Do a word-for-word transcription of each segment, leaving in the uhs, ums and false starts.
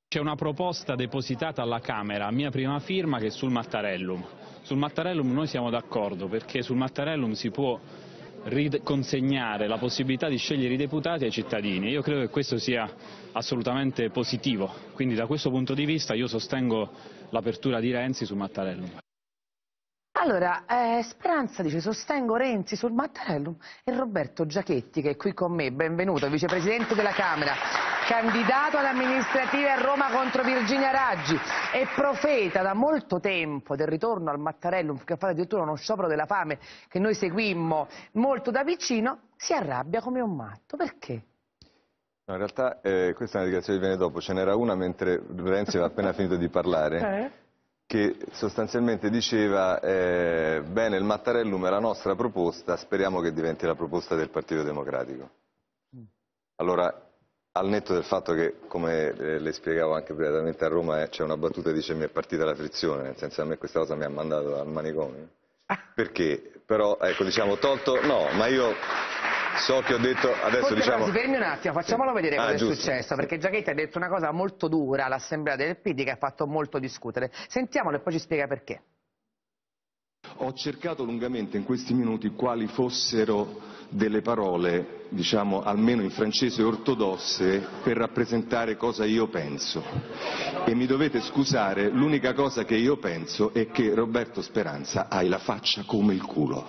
C'è una proposta depositata alla Camera a mia prima firma che è sul Mattarellum. Sul Mattarellum noi siamo d'accordo perché sul Mattarellum si può consegnare la possibilità di scegliere i deputati ai cittadini. Io credo che questo sia assolutamente positivo, quindi da questo punto di vista io sostengo l'apertura di Renzi sul Mattarellum. Allora, eh, Speranza dice sostengo Renzi sul Mattarellum e Roberto Giachetti, che è qui con me, benvenuto, vicepresidente della Camera, candidato ad amministrative a Roma contro Virginia Raggi e profeta da molto tempo del ritorno al Mattarellum, che ha fatto addirittura uno sciopero della fame che noi seguimmo molto da vicino, si arrabbia come un matto. Perché? No, in realtà eh, questa è una dichiarazione che viene dopo, ce n'era una mentre Renzi aveva appena finito di parlare. Eh? Che sostanzialmente diceva eh, bene, il Mattarellum è la nostra proposta, speriamo che diventi la proposta del Partito Democratico. Allora, al netto del fatto che, come eh, le spiegavo anche privatamente a Roma, eh, c'è una battuta che dice mi è partita la frizione, nel senso a me questa cosa mi ha mandato al manicomio. Perché? Però, ecco, diciamo, tolto, no, ma io so che ho detto, adesso Forse diciamo... Si fermi un attimo, facciamolo vedere ah, cosa è giusto. successo, perché Giachetti ha detto una cosa molto dura all'assemblea del P D che ha fatto molto discutere. Sentiamolo e poi ci spiega perché. Ho cercato lungamente in questi minuti quali fossero delle parole, diciamo, almeno in francese ortodosse, per rappresentare cosa io penso. E mi dovete scusare, l'unica cosa che io penso è che Roberto Speranza hai la faccia come il culo.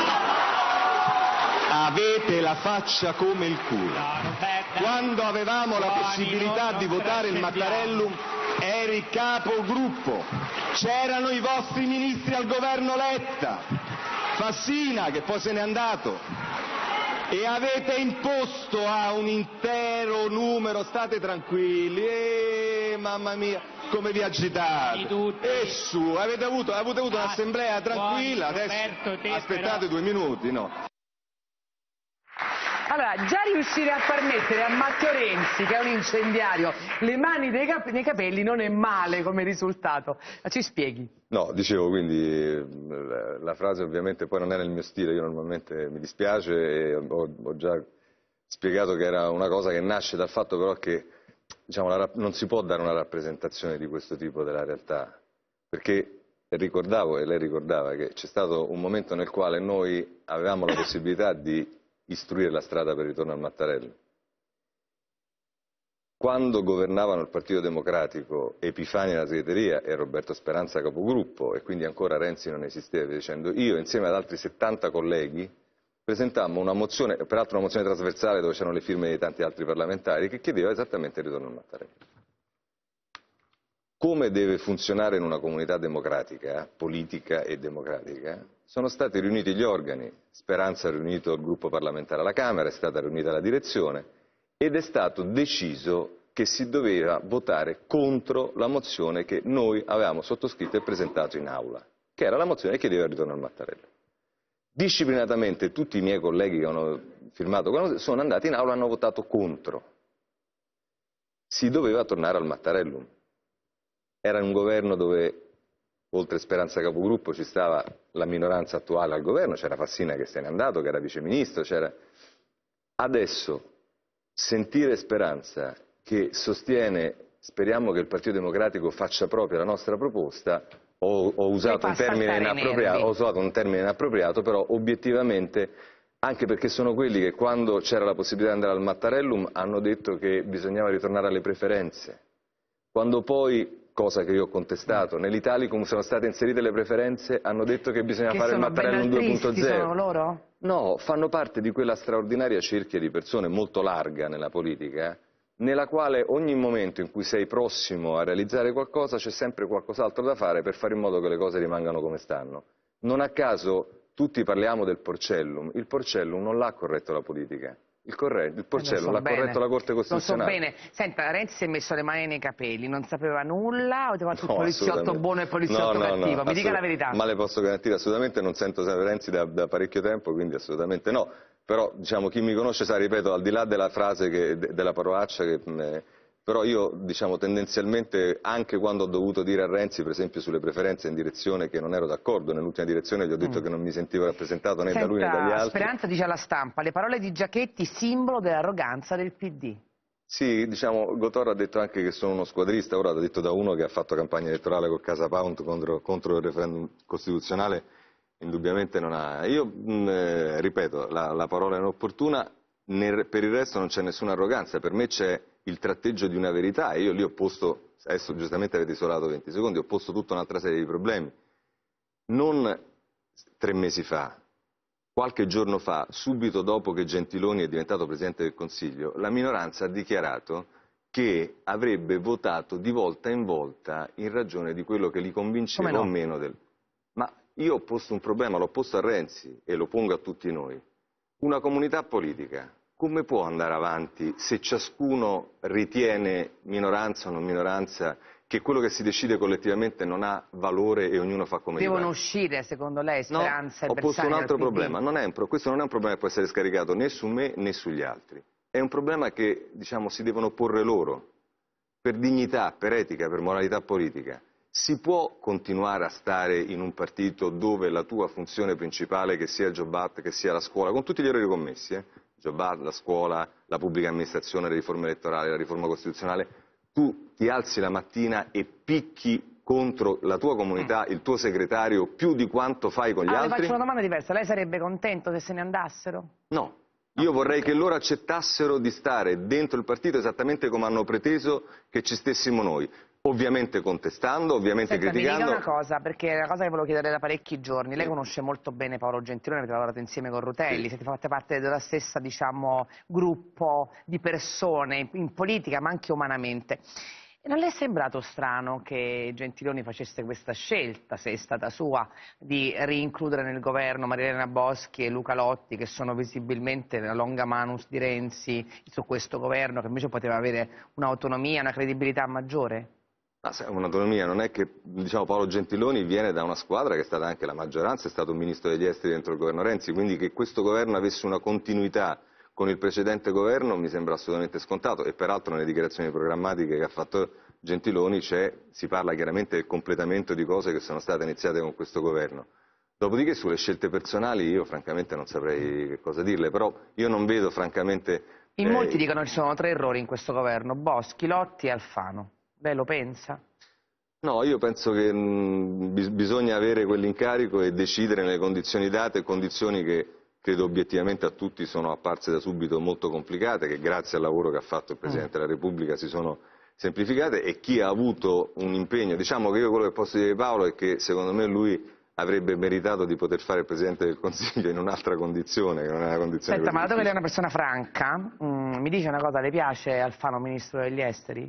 Avete la faccia come il culo. Quando avevamo la possibilità di votare il Mattarellum eri capogruppo, c'erano i vostri ministri al governo Letta, Fassina che poi se n'è andato, e avete imposto a un intero numero, state tranquilli, eh, mamma mia, come vi agitate, e su, avete avuto, avete avuto un'assemblea tranquilla, adesso aspettate due minuti, no? Allora, già riuscire a far mettere a Matteo Renzi, che è un incendiario, le mani nei, cap nei capelli non è male come risultato. Ma ci spieghi? No, dicevo, quindi la, la frase ovviamente poi non era il mio stile, io normalmente mi dispiace e ho, ho già spiegato che era una cosa che nasce dal fatto però che, diciamo, la, non si può dare una rappresentazione di questo tipo della realtà, perché ricordavo e lei ricordava che c'è stato un momento nel quale noi avevamo la possibilità di istruire la strada per il ritorno al Mattarellum. Quando governavano il Partito Democratico Epifani alla segreteria e Roberto Speranza capogruppo, e quindi ancora Renzi non esisteva, dicendo, io insieme ad altri settanta colleghi presentammo una mozione, peraltro una mozione trasversale dove c'erano le firme di tanti altri parlamentari, che chiedeva esattamente il ritorno al Mattarellum. Come deve funzionare in una comunità democratica, politica e democratica, sono stati riuniti gli organi, Speranza ha riunito il gruppo parlamentare alla Camera, è stata riunita la direzione ed è stato deciso che si doveva votare contro la mozione che noi avevamo sottoscritto e presentato in aula, che era la mozione che chiedeva il ritorno al Mattarellum. Disciplinatamente tutti i miei colleghi che hanno firmato sono andati in aula e hanno votato contro. Si doveva tornare al Mattarellum. Era un governo dove, oltre Speranza capogruppo, ci stava la minoranza attuale al governo, c'era Fassina che se n'è andato, che era viceministro, c'era... Adesso, sentire Speranza che sostiene, speriamo che il Partito Democratico faccia propria la nostra proposta, ho, ho, usato, un termine inappropriato, ho usato un termine inappropriato, però obiettivamente, anche perché sono quelli che quando c'era la possibilità di andare al Mattarellum hanno detto che bisognava ritornare alle preferenze. Quando poi, cosa che io ho contestato, nell'Italicum sono state inserite le preferenze, hanno detto che bisogna che fare il Mattarellum due punto zero. Sono loro? No, fanno parte di quella straordinaria cerchia di persone molto larga nella politica, nella quale ogni momento in cui sei prossimo a realizzare qualcosa c'è sempre qualcos'altro da fare per fare in modo che le cose rimangano come stanno. Non a caso tutti parliamo del Porcellum, il Porcellum non l'ha corretto la politica. Il, il Porcellum l'ha corretto la Corte Costituzionale. Lo so bene. Senta, Renzi si è messo le mani nei capelli, non sapeva nulla o ti ha fatto no, il poliziotto buono e il poliziotto no, no, cattivo? No, Mi dica la verità. Ma le posso garantire, assolutamente non sento Renzi da, da parecchio tempo, quindi assolutamente no. Però, diciamo, chi mi conosce sa, ripeto, al di là della frase, che, de, della parolaccia, che, eh, però io, diciamo, tendenzialmente, anche quando ho dovuto dire a Renzi, per esempio, sulle preferenze in direzione che non ero d'accordo, nell'ultima direzione gli ho detto mm. che non mi sentivo rappresentato né Senta, da lui né dagli altri. Speranza dice alla stampa, le parole di Giachetti simbolo dell'arroganza del P D. Sì, diciamo, Gotor ha detto anche che sono uno squadrista, ora l'ha detto da uno che ha fatto campagna elettorale col Casa Pound contro, contro il referendum costituzionale, indubbiamente non ha... Io mh, eh, ripeto, la, la parola è inopportuna, nel, per il resto non c'è nessuna arroganza, per me c'è il tratteggio di una verità e io lì ho posto, adesso giustamente avete isolato venti secondi, ho posto tutta un'altra serie di problemi. Non tre mesi fa, qualche giorno fa, subito dopo che Gentiloni è diventato Presidente del Consiglio, la minoranza ha dichiarato che avrebbe votato di volta in volta in ragione di quello che li convinceva no? o meno del... Ma io ho posto un problema, l'ho posto a Renzi e lo pongo a tutti noi. Una comunità politica come può andare avanti se ciascuno ritiene, minoranza o non minoranza, che quello che si decide collettivamente non ha valore e ognuno fa come gli pare? Devono uscire, secondo lei, Speranza no, e Bersani? ho posto un altro dal P D? problema. Non è un pro... Questo non è un problema che può essere scaricato né su me né sugli altri. È un problema che, diciamo, si devono porre loro, per dignità, per etica, per moralità politica. Si può continuare a stare in un partito dove la tua funzione principale, che sia il job act, che sia la scuola, con tutti gli errori commessi, eh? job act, la scuola, la pubblica amministrazione, le riforme elettorali, la riforma costituzionale, tu ti alzi la mattina e picchi contro la tua comunità, il tuo segretario, più di quanto fai con gli ah, altri? Le faccio una domanda diversa, lei sarebbe contento se se ne andassero? No. Io vorrei che loro accettassero di stare dentro il partito esattamente come hanno preteso che ci stessimo noi, ovviamente contestando, ovviamente Senta, criticando. Mi dica una cosa, perché è una cosa che volevo chiedere da parecchi giorni. Lei conosce molto bene Paolo Gentiloni, avete lavorato insieme con Rutelli, Sì. siete fatte parte dello stesso, diciamo, gruppo di persone in politica ma anche umanamente. E non le è sembrato strano che Gentiloni facesse questa scelta, se è stata sua, di rincludere nel governo Marilena Boschi e Luca Lotti, che sono visibilmente la longa manus di Renzi su questo governo, che invece poteva avere un'autonomia, una credibilità maggiore? Un'autonomia, non è che, diciamo, Paolo Gentiloni viene da una squadra che è stata anche la maggioranza, è stato un ministro degli esteri dentro il governo Renzi, quindi che questo governo avesse una continuità con il precedente governo mi sembra assolutamente scontato e peraltro nelle dichiarazioni programmatiche che ha fatto Gentiloni si parla chiaramente del completamento di cose che sono state iniziate con questo governo. Dopodiché sulle scelte personali io francamente non saprei che cosa dirle, però io non vedo francamente... In eh, molti dicono che ci sono tre errori in questo governo, Boschi, Lotti e Alfano. Lei lo pensa? No, io penso che mh, bis bisogna avere quell'incarico e decidere nelle condizioni date, condizioni che credo obiettivamente a tutti sono apparse da subito molto complicate, che grazie al lavoro che ha fatto il Presidente mm. della Repubblica si sono semplificate e chi ha avuto un impegno, diciamo che io quello che posso dire di Paolo è che secondo me lui avrebbe meritato di poter fare il Presidente del Consiglio in un'altra condizione, che non è una condizione Senta, ma dato che lei è difficile. una persona franca, mm, mi dice una cosa, le piace Alfano Ministro degli Esteri?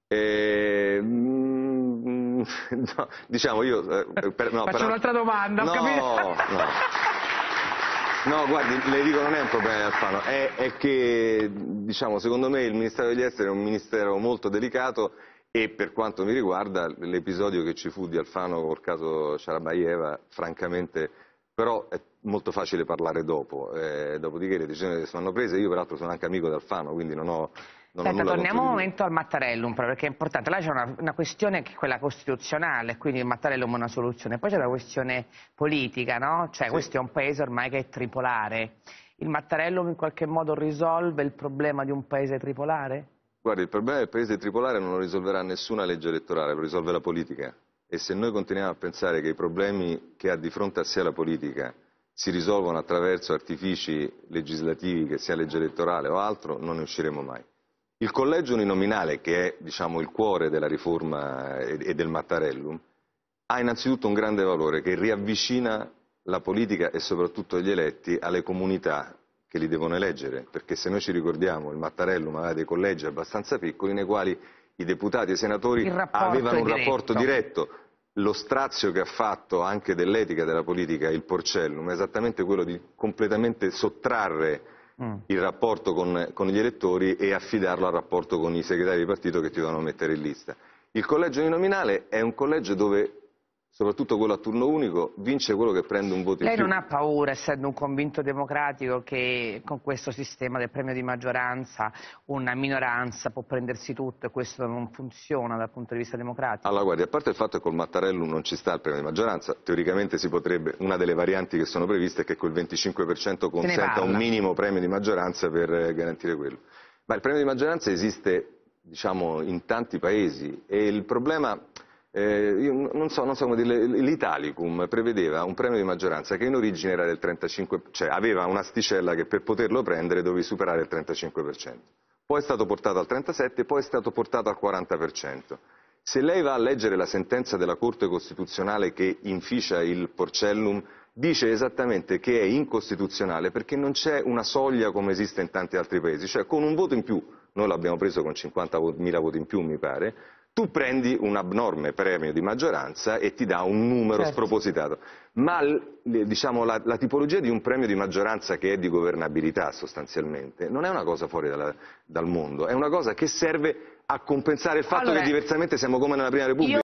Eh, mm, no, diciamo io... Eh, per, no, Faccio però, un'altra domanda, no, ho capito? No. No, guardi, le dico non è un problema di Alfano, è, è che diciamo, secondo me il Ministero degli Esteri è un ministero molto delicato e per quanto mi riguarda l'episodio che ci fu di Alfano col caso Sharabayeva, francamente, però è molto facile parlare dopo, eh, dopodiché le decisioni che sono prese, io peraltro sono anche amico di Alfano, quindi non ho... Non Senta, torniamo un di momento al Mattarellum, perché è importante. Là c'è una, una questione che è quella costituzionale, quindi il Mattarellum è una soluzione. Poi c'è la questione politica, no? Cioè, sì. Questo è un paese ormai che è tripolare. Il Mattarellum in qualche modo risolve il problema di un paese tripolare? Guardi, il problema del paese tripolare non lo risolverà nessuna legge elettorale, lo risolve la politica. E se noi continuiamo a pensare che i problemi che ha di fronte a sé la politica si risolvono attraverso artifici legislativi, che sia legge elettorale o altro, non ne usciremo mai. Il collegio uninominale, che è diciamo, il cuore della riforma e del Mattarellum, ha innanzitutto un grande valore che riavvicina la politica e soprattutto gli eletti alle comunità che li devono eleggere, perché se noi ci ricordiamo il Mattarellum aveva dei collegi abbastanza piccoli nei quali i deputati e i senatori avevano un diretto. rapporto diretto. Lo strazio che ha fatto anche dell'etica della politica il Porcellum è esattamente quello di completamente sottrarre il rapporto con, con gli elettori e affidarlo al rapporto con i segretari di partito che ti devono mettere in lista. Il collegio uninominale è un collegio dove, soprattutto quello a turno unico, vince quello che prende un voto in più. Lei non ha paura, essendo un convinto democratico, che con questo sistema del premio di maggioranza una minoranza può prendersi tutto e questo non funziona dal punto di vista democratico? Allora, guardi, a parte il fatto che col Mattarellum non ci sta il premio di maggioranza, teoricamente si potrebbe, una delle varianti che sono previste è che quel venticinque per cento consenta un minimo premio di maggioranza per garantire quello. Ma il premio di maggioranza esiste, diciamo, in tanti paesi e il problema, eh, io non so, non so come dire, l'Italicum prevedeva un premio di maggioranza che in origine era del trentacinque, cioè aveva un'asticella che per poterlo prendere dovevi superare il trentacinque per cento. Poi è stato portato al trentasette, poi è stato portato al quaranta per cento. Se lei va a leggere la sentenza della Corte Costituzionale che inficia il Porcellum, dice esattamente che è incostituzionale perché non c'è una soglia come esiste in tanti altri paesi, cioè con un voto in più, noi l'abbiamo preso con cinquantamila voti in più mi pare, tu prendi un abnorme premio di maggioranza e ti dà un numero certo. spropositato, ma diciamo, la, la tipologia di un premio di maggioranza che è di governabilità sostanzialmente non è una cosa fuori dalla, dal mondo, è una cosa che serve a compensare il fatto allora, che diversamente siamo come nella Prima Repubblica.